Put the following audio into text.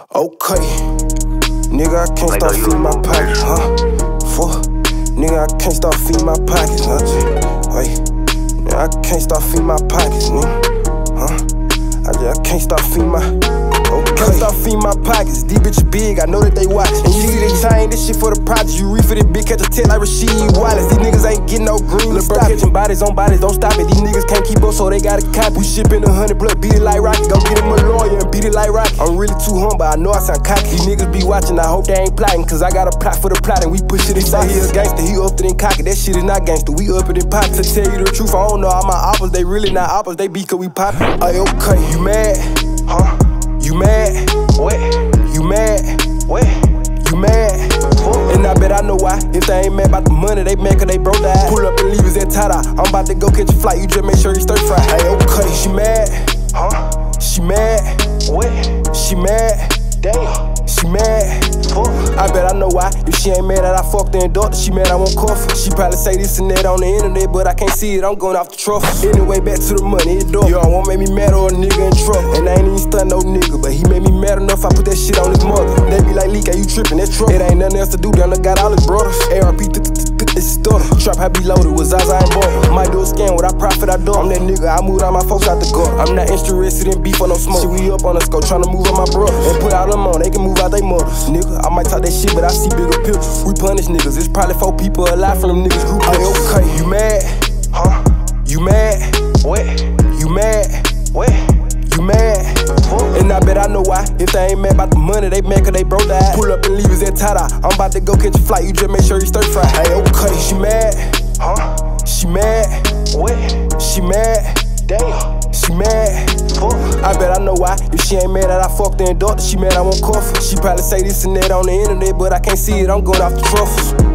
Okay, nigga, I can't start feeding my pockets, huh? Fuck, nigga, I can't start feeding my pockets, huh? Hey, nigga, I can't start feeding my pockets, nigga, huh? I can't start feeding my. Can't start feeding my pockets. These bitches big, I know that they watch. And you see they chain, this shit for the projects. You reef for this big, catch a tit like Rasheed Wallace. These niggas ain't getting no green. Lil' bro catching bodies on bodies, don't stop it. These niggas can't keep up, so they gotta copy. We shipping 100 blood, beat it like Rocky. Go get him a lawyer and beat it like Rocky. I'm really too humble, I know I sound cocky. These niggas be watching, I hope they ain't plotting. Cause I got a plot for the plot and we push it inside. He a gangster, he up it and cocky. That shit is not gangster, we up it and pop. To tell you the truth, I don't know all my oppers. They really not oppers, they be cause we pop. Ay, okay, you mad? Huh? You mad? What? You mad? What? You mad? And I bet I know why. If they ain't mad about the money, they mad cause they broke that. Pull up and leave his at tie-dye. I'm about to go catch a flight, you just make sure you stir fry. Hey, okay, she mad? Huh? She mad? What? She mad? Damn. She mad? I bet I know why. If she ain't mad that I fucked her and daughter, she mad I won't cuff her. She probably say this and that on the internet, but I can't see it, I'm going off the trophy. Anyway, back to the money, it's dope. You don't want make me mad or a nigga in trouble. And I ain't even stun no nigga, but he made me mad enough, I put that shit on his mother. They be like, Leak, are you tripping? That's trouble. It ain't nothing else to do, down there got all his brothers. ARP, it's stutter. Trap, I be loaded with Zaza and Ball. Might do a scan, what I profit, I do. I'm that nigga, I moved all my folks out the gutter. I'm not interested in beef or no smoke. Shit, we up on us, go tryna move on my brother. And put out them on, they can move out they mothers. Nigga, I might talk that shit, but I see bigger pictures. We punish niggas, it's probably 4 people alive from them niggas group. Ay, okay, you mad? Huh? You mad? What? You mad? What? You mad? And I bet I know why. If they ain't mad about the money, they mad cause they broke that. Pull up and leave his at tie-dye. I'm about to go catch a flight, you just make sure you stir fry. Ay, okay, she mad? Huh? She mad? What? She mad? Damn. She mad? I bet I know why. If she ain't mad that I fucked her and daughter, she mad I won't cuff her. She probably say this and that on the internet, but I can't see it, I'm going off the truffles.